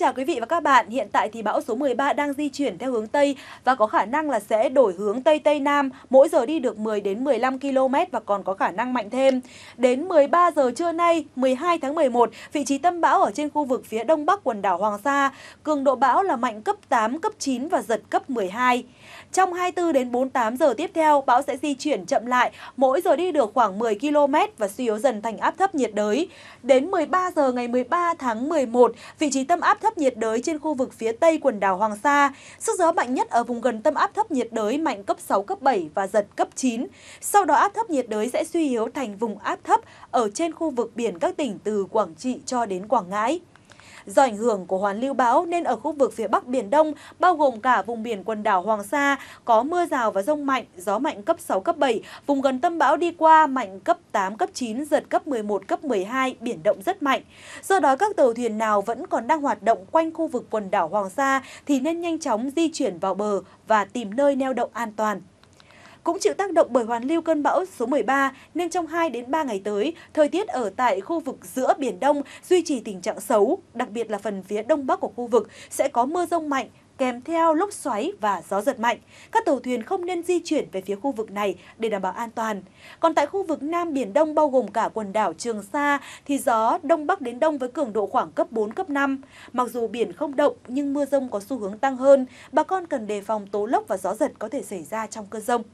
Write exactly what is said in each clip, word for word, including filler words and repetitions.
chào quý vị và các bạn. Hiện tại thì bão số mười ba đang di chuyển theo hướng Tây và có khả năng là sẽ đổi hướng Tây Tây Nam, mỗi giờ đi được mười đến mười lăm ki lô mét và còn có khả năng mạnh thêm. Đến mười ba giờ trưa nay, mười hai tháng mười một, vị trí tâm bão ở trên khu vực phía đông bắc quần đảo Hoàng Sa, cường độ bão là mạnh cấp tám, cấp chín và giật cấp mười hai. Trong hai mươi tư đến bốn mươi tám giờ tiếp theo, bão sẽ di chuyển chậm lại, mỗi giờ đi được khoảng mười ki lô mét và suy yếu dần thành áp thấp nhiệt đới. Đến mười ba giờ ngày mười ba tháng mười một, vị trí tâm áp thấp nhiệt đới trên khu vực phía tây quần đảo Hoàng Sa, sức gió mạnh nhất ở vùng gần tâm áp thấp nhiệt đới mạnh cấp sáu, cấp bảy và giật cấp chín. Sau đó áp thấp nhiệt đới sẽ suy yếu thành vùng áp thấp ở trên khu vực biển các tỉnh từ Quảng Trị cho đến Quảng Ngãi. Do ảnh hưởng của hoàn lưu bão nên ở khu vực phía Bắc Biển Đông, bao gồm cả vùng biển quần đảo Hoàng Sa, có mưa rào và dông mạnh, gió mạnh cấp sáu, cấp bảy, vùng gần tâm bão đi qua mạnh cấp tám, cấp chín, giật cấp mười một, cấp mười hai, biển động rất mạnh. Do đó các tàu thuyền nào vẫn còn đang hoạt động quanh khu vực quần đảo Hoàng Sa thì nên nhanh chóng di chuyển vào bờ và tìm nơi neo đậu an toàn. Cũng chịu tác động bởi hoàn lưu cơn bão số mười ba nên trong hai đến ba ngày tới, thời tiết ở tại khu vực giữa Biển Đông duy trì tình trạng xấu, đặc biệt là phần phía đông bắc của khu vực sẽ có mưa dông mạnh, kèm theo lốc xoáy và gió giật mạnh. Các tàu thuyền không nên di chuyển về phía khu vực này để đảm bảo an toàn. Còn tại khu vực Nam Biển Đông bao gồm cả quần đảo Trường Sa thì gió đông bắc đến đông với cường độ khoảng cấp bốn, cấp năm. Mặc dù biển không động nhưng mưa dông có xu hướng tăng hơn, bà con cần đề phòng tố lốc và gió giật có thể xảy ra trong cơn dông.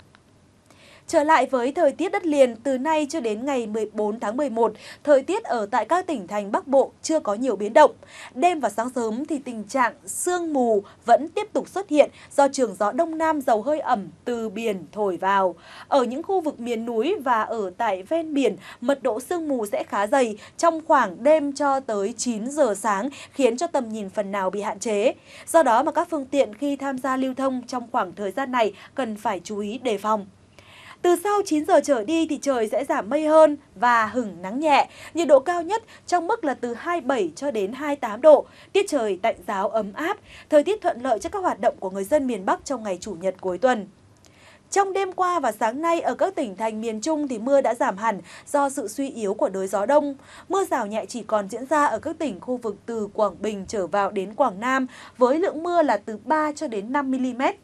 Trở lại với thời tiết đất liền, từ nay cho đến ngày mười bốn tháng mười một, thời tiết ở tại các tỉnh thành Bắc Bộ chưa có nhiều biến động. Đêm và sáng sớm thì tình trạng sương mù vẫn tiếp tục xuất hiện do trường gió Đông Nam giàu hơi ẩm từ biển thổi vào. Ở những khu vực miền núi và ở tại ven biển, mật độ sương mù sẽ khá dày trong khoảng đêm cho tới chín giờ sáng, khiến cho tầm nhìn phần nào bị hạn chế. Do đó mà các phương tiện khi tham gia lưu thông trong khoảng thời gian này cần phải chú ý đề phòng. Từ sau chín giờ trở đi thì trời sẽ giảm mây hơn và hửng nắng nhẹ. Nhiệt độ cao nhất trong mức là từ hai mươi bảy cho đến hai mươi tám độ. Tiết trời tạnh giáo ấm áp, thời tiết thuận lợi cho các hoạt động của người dân miền Bắc trong ngày Chủ nhật cuối tuần. Trong đêm qua và sáng nay ở các tỉnh thành miền Trung thì mưa đã giảm hẳn do sự suy yếu của đới gió đông. Mưa rào nhẹ chỉ còn diễn ra ở các tỉnh khu vực từ Quảng Bình trở vào đến Quảng Nam với lượng mưa là từ ba cho đến năm mi li mét.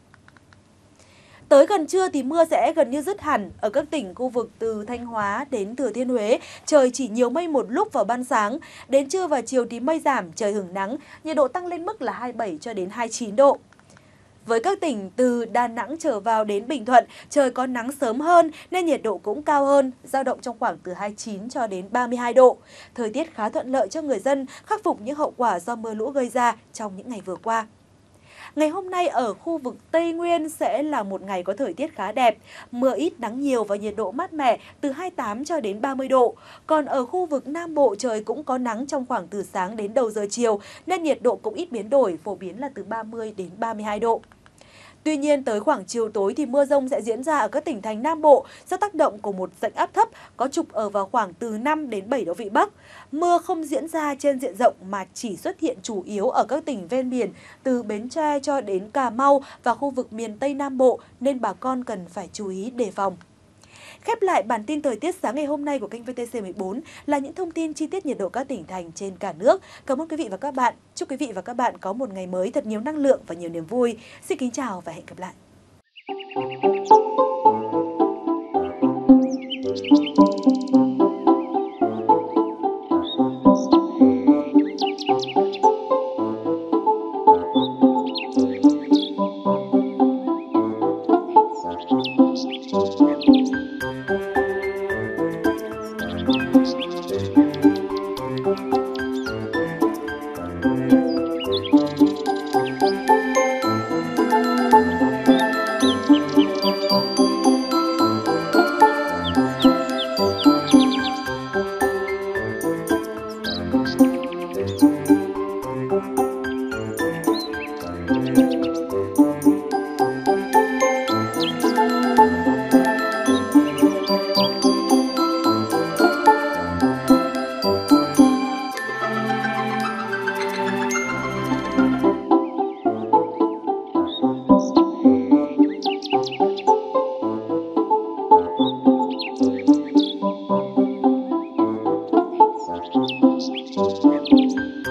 Tới gần trưa thì mưa sẽ gần như dứt hẳn ở các tỉnh khu vực từ Thanh Hóa đến Thừa Thiên Huế. Trời chỉ nhiều mây một lúc vào ban sáng. Đến trưa và chiều thì mây giảm, trời hửng nắng, nhiệt độ tăng lên mức là hai mươi bảy cho đến hai mươi chín độ. Với các tỉnh từ Đà Nẵng trở vào đến Bình Thuận, trời có nắng sớm hơn nên nhiệt độ cũng cao hơn, dao động trong khoảng từ hai mươi chín cho đến ba mươi hai độ. Thời tiết khá thuận lợi cho người dân khắc phục những hậu quả do mưa lũ gây ra trong những ngày vừa qua. Ngày hôm nay ở khu vực Tây Nguyên sẽ là một ngày có thời tiết khá đẹp, mưa ít nắng nhiều và nhiệt độ mát mẻ từ hai mươi tám cho đến ba mươi độ. Còn ở khu vực Nam Bộ trời cũng có nắng trong khoảng từ sáng đến đầu giờ chiều nên nhiệt độ cũng ít biến đổi, phổ biến là từ ba mươi đến ba mươi hai độ. Tuy nhiên, tới khoảng chiều tối thì mưa dông sẽ diễn ra ở các tỉnh thành Nam Bộ do tác động của một rãnh áp thấp có trục ở vào khoảng từ năm đến bảy độ Vĩ Bắc. Mưa không diễn ra trên diện rộng mà chỉ xuất hiện chủ yếu ở các tỉnh ven biển từ Bến Tre cho đến Cà Mau và khu vực miền Tây Nam Bộ nên bà con cần phải chú ý đề phòng. Khép lại bản tin thời tiết sáng ngày hôm nay của kênh vê tê xê mười bốn là những thông tin chi tiết nhiệt độ các tỉnh thành trên cả nước. Cảm ơn quý vị và các bạn. Chúc quý vị và các bạn có một ngày mới thật nhiều năng lượng và nhiều niềm vui. Xin kính chào và hẹn gặp lại. Thank you.